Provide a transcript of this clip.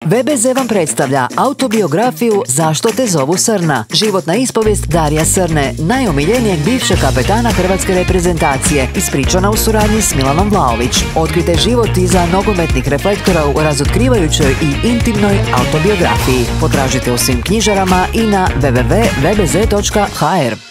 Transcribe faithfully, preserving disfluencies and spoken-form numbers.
ve be ze vam predstavlja autobiografiju Zašto te zovu Srna? Životna ispovijest Darija Srne, najomiljenijeg bivšeg kapetana hrvatske reprezentacije, ispričana u suradnji s Milanom Vlaović. Otkrite život iza nogometnih reflektora u razotkrivajućoj i intimnoj autobiografiji. Potražite u svim knjižarama i na ve ve ve točka ve be ze točka ha er.